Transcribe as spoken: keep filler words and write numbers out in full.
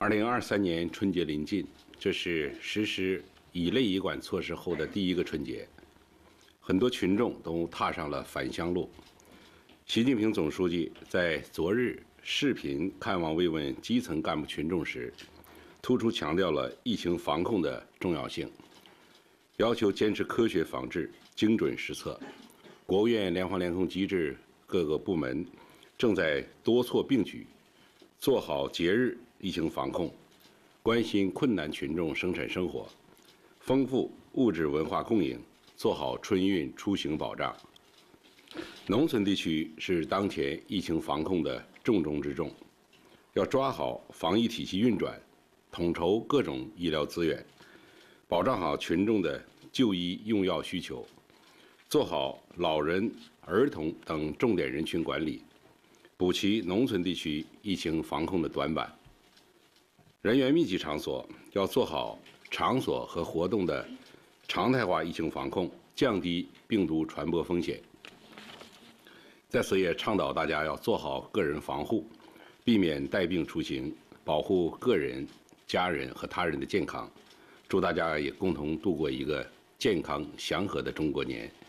二零二三年春节临近，这是实施乙类乙管措施后的第一个春节，很多群众都踏上了返乡路。习近平总书记在昨日视频看望慰问基层干部群众时，突出强调了疫情防控的重要性，要求坚持科学防治、精准施策。国务院联防联控机制各个部门正在多措并举，做好节日疫情防控，关心困难群众生产生活，丰富物质文化供应，做好春运出行保障。农村地区是当前疫情防控的重中之重，要抓好防疫体系运转，统筹各种医疗资源，保障好群众的就医用药需求，做好老人、儿童等重点人群管理，补齐农村地区疫情防控的短板。人员密集场所要做好场所和活动的常态化疫情防控，降低病毒传播风险。在此也倡导大家要做好个人防护，避免带病出行，保护个人、家人和他人的健康。祝大家也共同度过一个健康祥和的中国年。